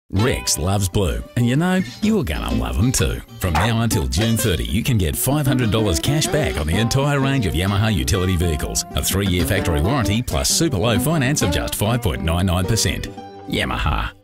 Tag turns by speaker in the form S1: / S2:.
S1: Rex loves blue, and you know, you're gonna love them too. From now until June 30, you can get $500 cash back on the entire range of Yamaha utility vehicles. A 3-year factory warranty plus super low finance of just 5.99%. Yamaha.